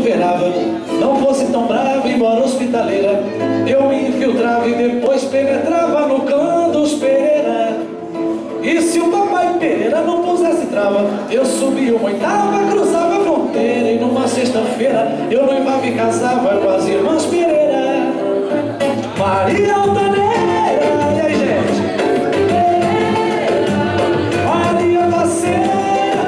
chuveirava, não fosse tão brava, embora hospitaleira, eu me infiltrava e depois penetrava no clã dos Pereira. E se o papai Pereira não pusesse trava, eu subia uma oitava, cruzava a fronteira, e numa sexta-feira eu noivava e casava com as irmãs Pereira. Maria Altaneira, e aí, gente? Maria Maceira,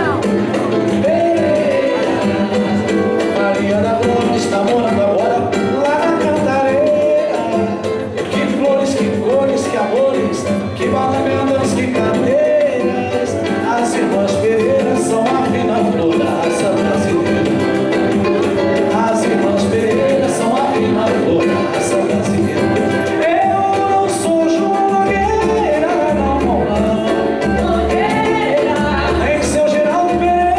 Pereira. Maria da Glória está morando agora lá na Cantareira. Que flores, que cores, que amores, que balagadas, que cadeiras. As irmãs Pereira são a fina flor da raça brasileira. As irmãs Pereira são a fina flor da raça brasileira. Eu não sou João Nogueira, não, Nogueira, nem seu Geraldo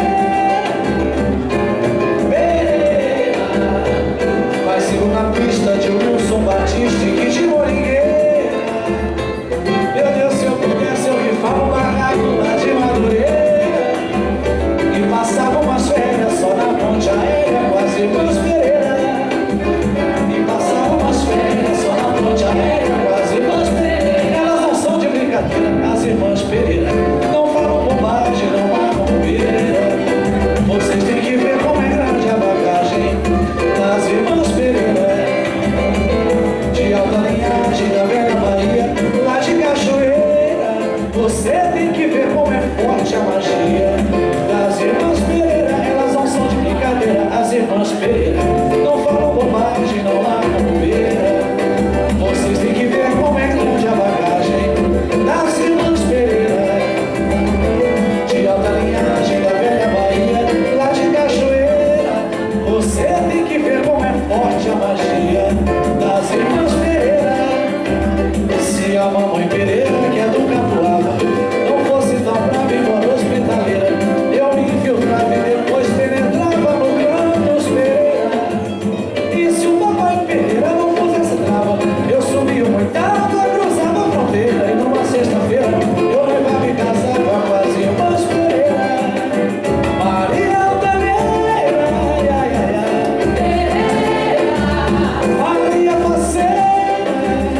Pereira, mas sigo na pista de Wilson Batista e Kid Moringueira. Meu Deus, se eu pudesse eu rifava um barraco lá de Madureira e passava umas férias só na ponte aérea com as irmãs Pereira. E passava umas férias só na ponte aérea com as irmãs Pereira. Elas não são de brincadeira, as irmãs Pereira não falam bobagem, não marcam bobeira. Vocês têm que ver como é grande a bagagem das irmãs Pereira. De alta linhagem da velha Bahia, lá de Cachoeira. Você tem que ver como é forte a magia das irmãs Pereira. Elas não são de brincadeira, as irmãs Pereira não falam bobagem, não largam bobeira. Vocês têm que ver como é grande a bagagem das irmãs Pereira. De alta linhagem da velha Bahia, lá de Cachoeira. Você tem que ver como é forte a magia das irmãs Pereira. Se a mamãe Pereira, que é do Catuaba, não fosse tão brava, embora hospitaleira, eu me infiltrava e depois penetrava no clã dos Pereira. E se o papai Pereira não pusesse trava, eu subia uma oitava, cruzava a fronteira, e numa sexta-feira eu noivava e casava com as irmãs Pereira. Maria Altaneira, ai, ai, ai, Pereira. Maria Maceira,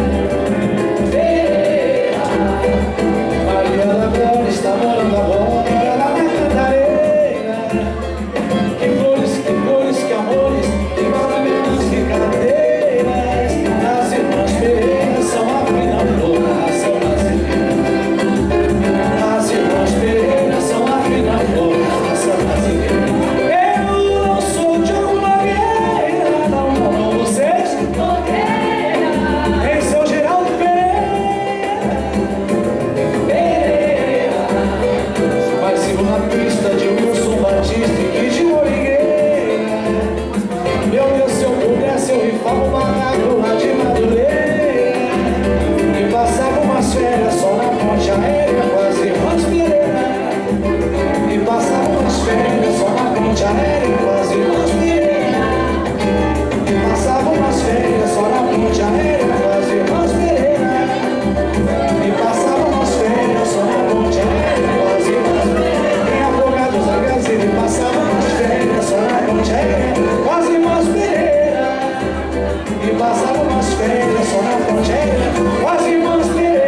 Pereira. Maria da Glória está morando agora lá na Cantareira. Que flores, que cores, que amores, que balagadas, que cadeiras. As irmãs Pereira são a fina flor da raça brasileira. As irmãs Pereira são a fina flor da raça brasileira. Eu não sou Diogo Nogueira, não, vocês? Nogueira, nem seu Geraldo Pereira, mas sigo na pista de Wilson Batista e Kid Moringueira. Meu Deus, se eu pudesse eu rifava um barraco lá de Madureira e passava umas férias só na ponte aérea com as irmãs Pereira. E passava umas férias só na ponte aérea com as irmãs Pereira. E passava umas férias só na ponte aérea com as irmãs Pereira. E passava umas férias só na ponte aérea com as irmãs Pereira. Em Afogados da Gazeta, e passava umas férias só na ponte aérea com as irmãs Pereira. E passava umas férias só na ponte aérea com as irmãs Pereira.